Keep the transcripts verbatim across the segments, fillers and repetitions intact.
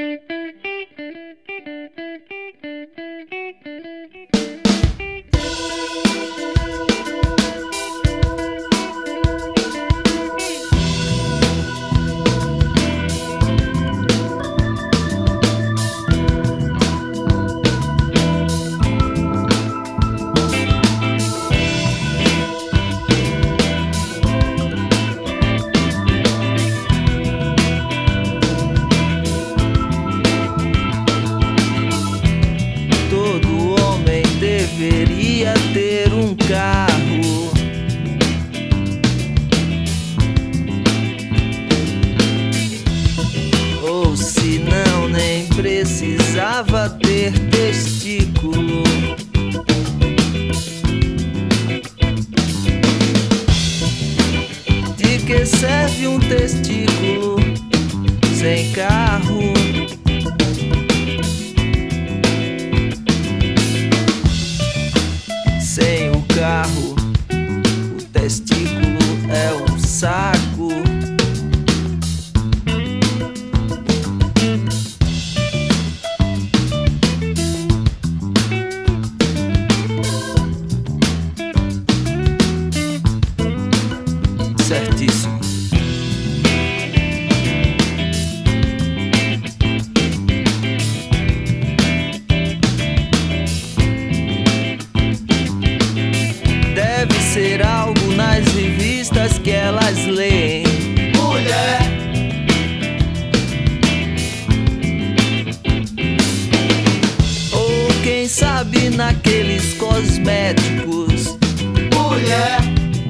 Deveria ter um carro, ou se não, nem precisava ter testículo. De que serve um testículo sem carro? Sem o carro, o testículo é um saco. Certíssimo. Deve ser algo nas revistas que elas leem. Mulher, ou quem sabe naqueles cosméticos. mulher,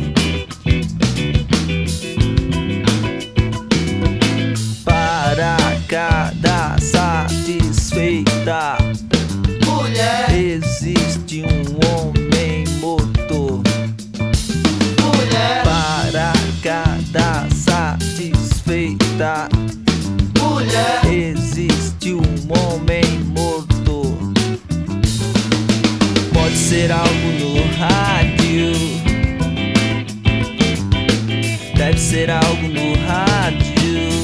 Para cada satisfeita mulher, existe um homem motor. mulher, Para cada satisfeita mulher, existe um homem motor. Pode ser algo no rádio, deve ser algo no rádio.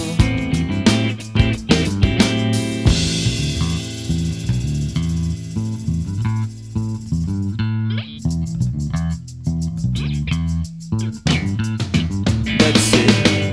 Deve ser.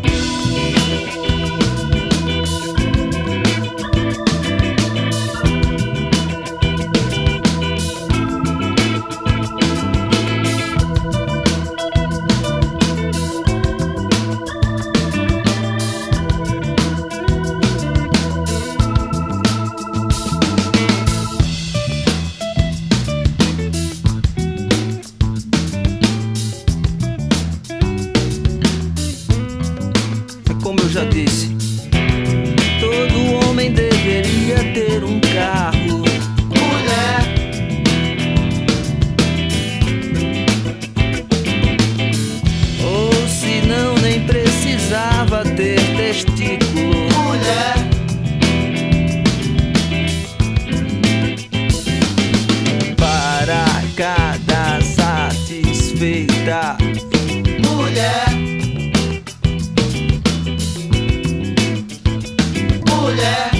Como eu já disse, todo homem deveria ter um carro. mulher, Ou se não, nem precisava ter testículo. mulher, Para cada satisfeita mulher, mulher,